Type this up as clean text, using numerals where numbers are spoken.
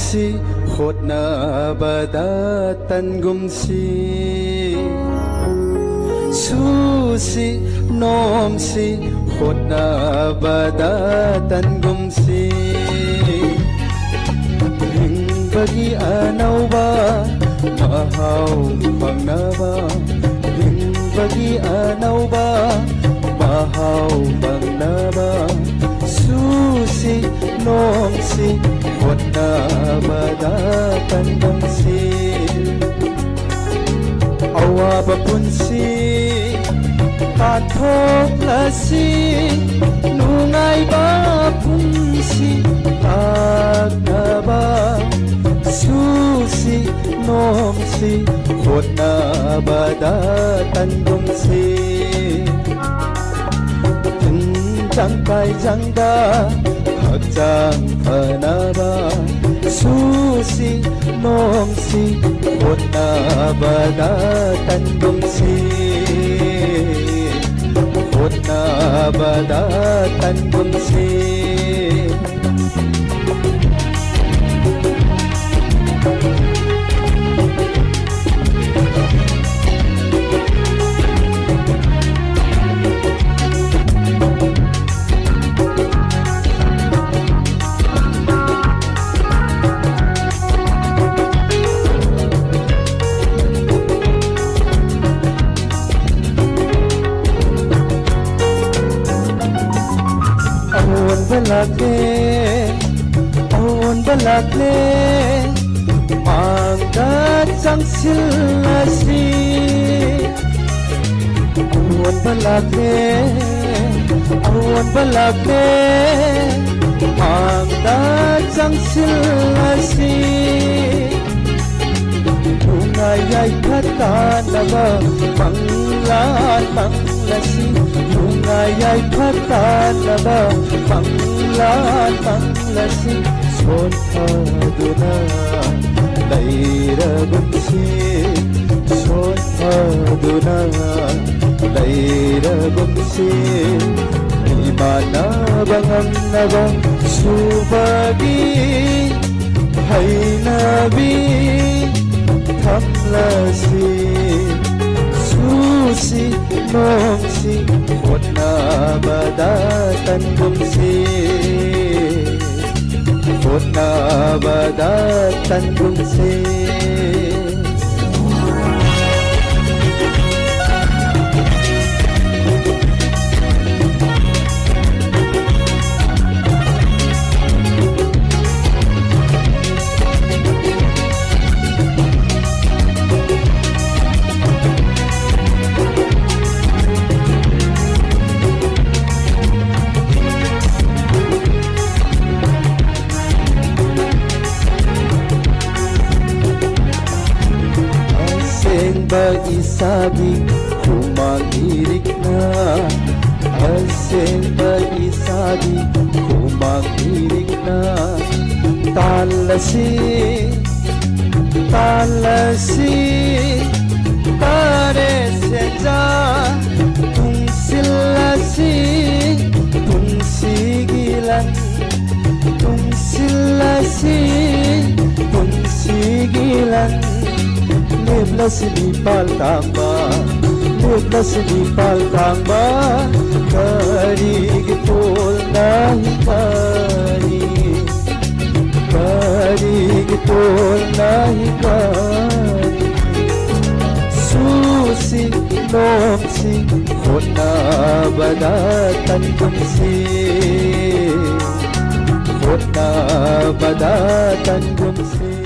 si khot na bada tan gum si su si nom si khot na bada tan gum si hing bagi anau ba mahau phang na ba hing bagi anau ba mahau phang na ba su si nom si khot na bada tan gum si awa ba pun si tan thok la si nungai ba pun si tak na ba su si nom si khot na bada tan gum si chẳng kai chẳng da hak chẳng phana ba su si nom si khot na bada tan gum si khot na bada tan gum si on balakle mangga chang silasi on balakle mangga chang silasi nungayai khata naga manglan manglasi nungayai khata naga manglan manglasi son aduna laira gumsi son aduna laira gumsi imana bangam naga subagi hai nabi thamlasi susi nomsi khot na bada tan gum si khot na bada tan gum si bagi sabi kumang irikna aseng bagi sabi kumang irikna talasi tare seja tungsilasi tungsigilan tungsigilan Leblas di paltamba kari gitol nahi kari gitol nahi kari susi nomsi khot na bada tan gum si khot na bada tan gum si